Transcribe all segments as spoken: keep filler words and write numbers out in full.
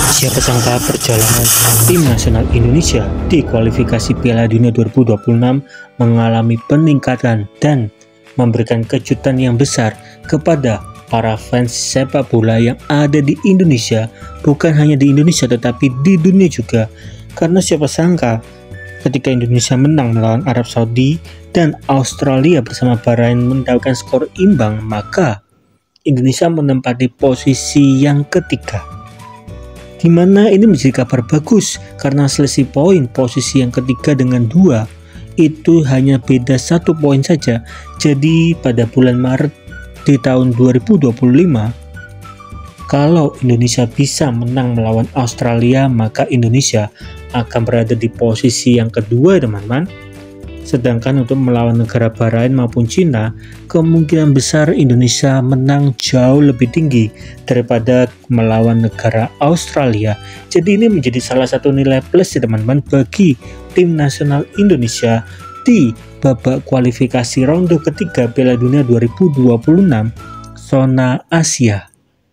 Siapa sangka perjalanan tim nasional Indonesia di kualifikasi Piala Dunia dua ribu dua puluh enam mengalami peningkatan dan memberikan kejutan yang besar kepada para fans sepak bola yang ada di Indonesia, bukan hanya di Indonesia tetapi di dunia juga. Karena siapa sangka ketika Indonesia menang melawan Arab Saudi dan Australia bersama Bahrain mendapatkan skor imbang, maka Indonesia menempati posisi yang ketiga, di mana ini menjadi kabar bagus karena selisih poin posisi yang ketiga dengan dua itu hanya beda satu poin saja. Jadi pada bulan Maret di tahun dua ribu dua puluh lima, kalau Indonesia bisa menang melawan Australia, maka Indonesia akan berada di posisi yang kedua, teman-teman. Sedangkan untuk melawan negara Bahrain maupun Cina, kemungkinan besar Indonesia menang jauh lebih tinggi daripada melawan negara Australia. Jadi ini menjadi salah satu nilai plus ya teman-teman bagi tim nasional Indonesia di babak kualifikasi ronde ketiga Piala Dunia dua ribu dua puluh enam zona Asia.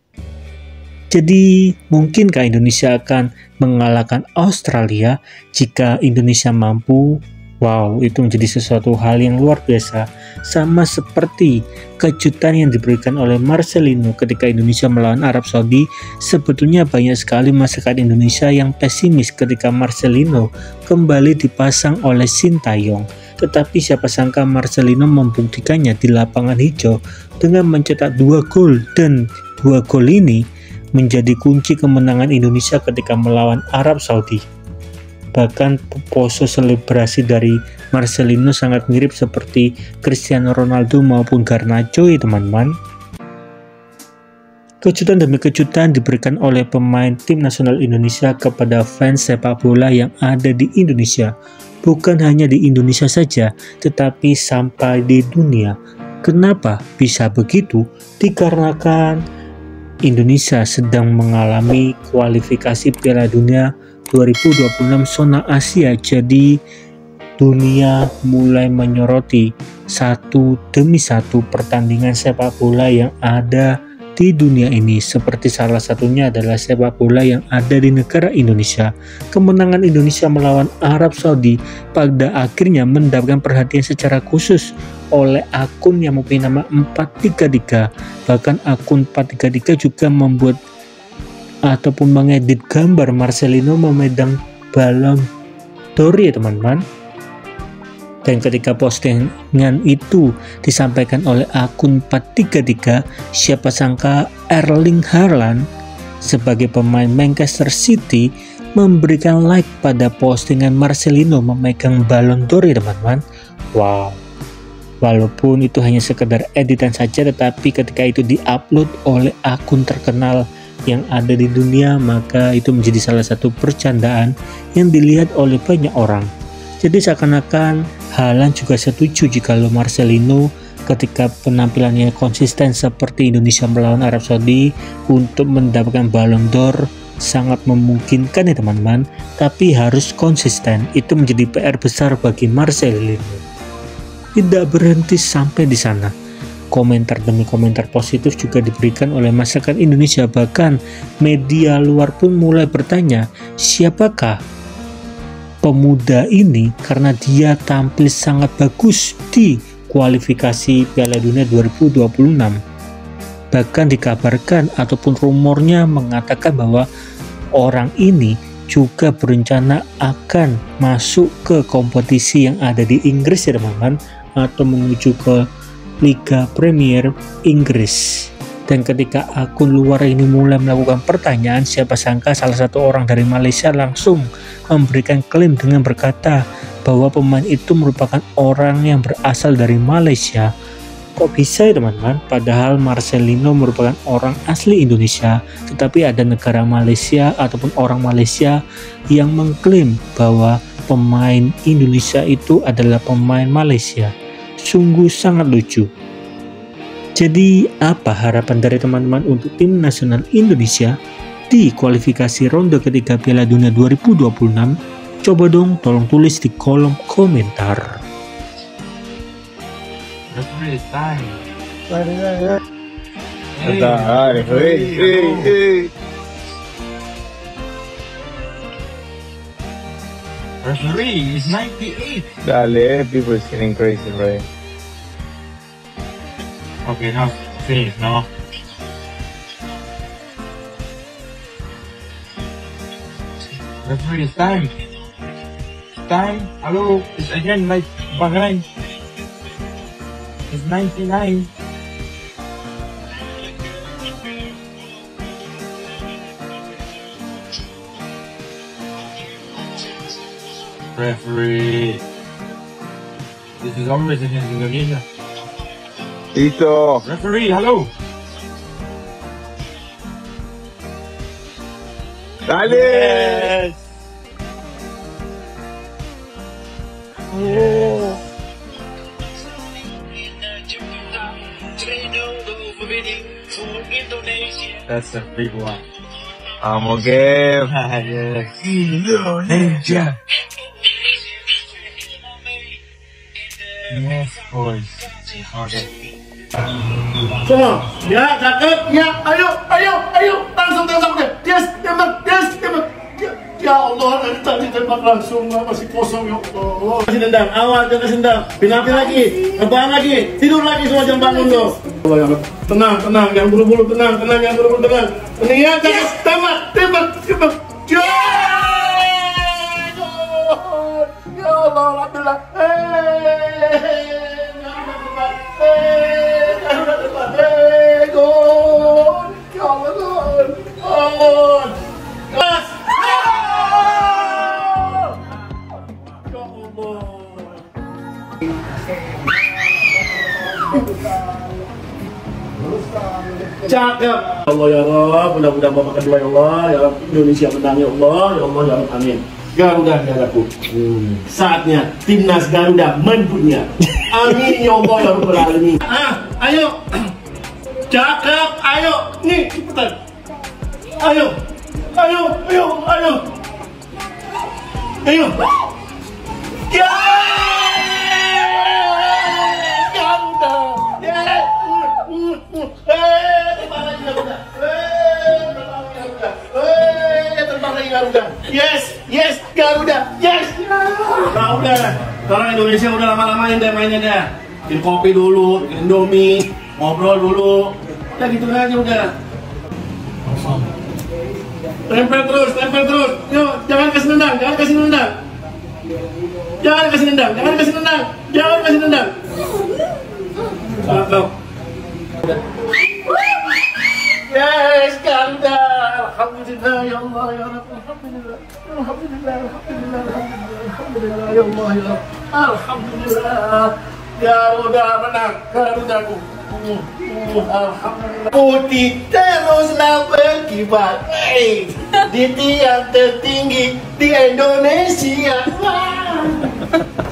Jadi mungkinkah Indonesia akan mengalahkan Australia? Jika Indonesia mampu, wow, itu menjadi sesuatu hal yang luar biasa. Sama seperti kejutan yang diberikan oleh Marcelino ketika Indonesia melawan Arab Saudi. Sebetulnya banyak sekali masyarakat Indonesia yang pesimis ketika Marcelino kembali dipasang oleh Sintayong. Tetapi siapa sangka Marcelino membuktikannya di lapangan hijau dengan mencetak dua gol, dan dua gol ini menjadi kunci kemenangan Indonesia ketika melawan Arab Saudi. Bahkan pose selebrasi dari Marcelino sangat mirip seperti Cristiano Ronaldo maupun Garnacho ya teman-teman. Kejutan demi kejutan diberikan oleh pemain tim nasional Indonesia kepada fans sepak bola yang ada di Indonesia. Bukan hanya di Indonesia saja, tetapi sampai di dunia. Kenapa bisa begitu? Dikarenakan Indonesia sedang mengalami kualifikasi Piala Dunia dua ribu dua puluh enam zona Asia. Jadi dunia mulai menyoroti satu demi satu pertandingan sepak bola yang ada di dunia ini, seperti salah satunya adalah sepak bola yang ada di negara Indonesia. Kemenangan Indonesia melawan Arab Saudi pada akhirnya mendapatkan perhatian secara khusus oleh akun yang mempunyai nama empat tiga tiga. Bahkan akun empat tiga tiga juga membuat ataupun mengedit gambar Marcelino memegang Ballon d'Or ya teman-teman. Dan ketika postingan itu disampaikan oleh akun empat tiga tiga, siapa sangka Erling Haaland sebagai pemain Manchester City memberikan like pada postingan Marcelino memegang Ballon d'Or ya teman-teman. Wow, walaupun itu hanya sekedar editan saja, tetapi ketika itu diupload oleh akun terkenal yang ada di dunia, maka itu menjadi salah satu percandaan yang dilihat oleh banyak orang. Jadi seakan-akan Haaland juga setuju jika Marcelino ketika penampilannya konsisten seperti Indonesia melawan Arab Saudi untuk mendapatkan Ballon d'Or sangat memungkinkan ya teman-teman, tapi harus konsisten. Itu menjadi P R besar bagi Marcelino. Tidak berhenti sampai di sana. Komentar demi komentar positif juga diberikan oleh masyarakat Indonesia. Bahkan media luar pun mulai bertanya, siapakah pemuda ini karena dia tampil sangat bagus di kualifikasi Piala Dunia dua ribu dua puluh enam. Bahkan dikabarkan ataupun rumornya mengatakan bahwa orang ini juga berencana akan masuk ke kompetisi yang ada di Inggris ya teman-teman, atau menuju ke Liga Premier Inggris. Dan ketika akun luar ini mulai melakukan pertanyaan, siapa sangka salah satu orang dari Malaysia langsung memberikan klaim dengan berkata bahwa pemain itu merupakan orang yang berasal dari Malaysia. Kok bisa ya teman-teman? Padahal Marcelino merupakan orang asli Indonesia, tetapi ada negara Malaysia ataupun orang Malaysia yang mengklaim bahwa pemain Indonesia itu adalah pemain Malaysia. Sungguh sangat lucu. Jadi apa harapan dari teman-teman untuk tim nasional Indonesia di kualifikasi ronde ketiga Piala Dunia dua ribu dua puluh enam? Coba dong tolong tulis di kolom komentar. Referee is ninety-eight. Dale, people is getting crazy, right? Okay, now finish, no? Referee, it's time. Time. Hello, it's again like Bahrain. It's ninety-nine. Referee. This is always against Indonesia. Listo. Referee, hello. Dale. Yes. Oh. That's a big one. Vamos, game. Yes. Indonesia. Yes, boys. Okay. Semua, ya, cakep, ya, ayo, ayo, ayo, langsung tembak deh, yes, tembak, yes, tembak, ya, ya Allah, dari tadi tembak langsung, masih kosong, ya Allah. Kasih tendang, awal, jangan kasih tendang, pindah lagi, terbang lagi, tidur lagi semua jam bangun lo. Tenang, tenang, jangan buru-buru, tenang, tenang, jangan buru-buru, tenang. Ini ya, cakep, tembak, tembak, tembak, ya, ya Allah, alhamdulillah, eh. Hey, gol! Ya Allah, gol! Gol! Mas! Ya Allah! Cakep! Allah ya Allah, mudah-mudahan Bapak kedua ya Allah, ya Allah, Indonesia menang ya Allah, ya Allah, ya Allah, amin. Garuda Garudaku. Hmm. Saatnya timnas Garuda mendunia. Amin ya Allah ya Rabbal Alamin. Ah, ayo. Cakep, ayo. Nih, cepetan. Ayo. Ayo, ayo, ayo. Ayo. Ya! Garuda. Ya. Eh, terbang lagi Garuda. Eh, terbang lagi Garuda. Eh, terbang lagi Garuda. Yes, yes, Garuda. Yes. Garuda. Sekarang Indonesia udah lama-lamain deh mainnya deh. Bikin kopi dulu, bikin Indomie, ngobrol dulu. Udah gitu aja udah. Tempel terus, tempel terus. Yuk, jangan kasih nendang, jangan kasih nendang. Jangan kasih nendang, jangan kasih nendang. Jangan kasih nendang. Cakep. Yes, Garuda. Alhamdulillah ya Allah ya Rabb. Alhamdulillah. Alhamdulillah, alhamdulillah, alhamdulillah, alhamdulillah ya Allah ya Rabb. Alhamdulillah. Garuda menang, Garudaku. Alhamdulillah. Putih teruslah berkibar di tiang tertinggi di Indonesia.